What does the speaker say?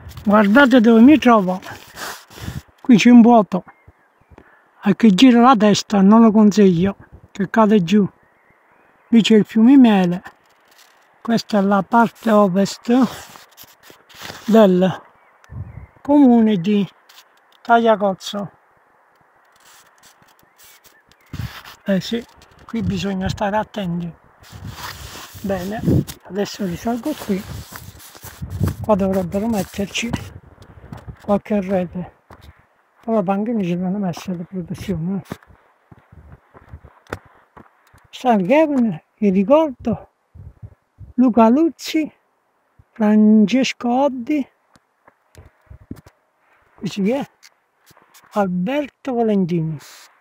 Guardate dove mi trovo, qui c'è un vuoto, a chi gira la testa non lo consiglio, che cade giù. Lì c'è il fiume Mele, questa è la parte ovest del comune di Tagliacozzo. Eh sì, qui bisogna stare attenti. Bene, adesso risalgo qui, qua dovrebbero metterci qualche rete, però panchine ce l'hanno messe le protezioni. San Kevin, vi ricordo, Luca Luzzi, Francesco Oddi, così è, Alberto Valentini.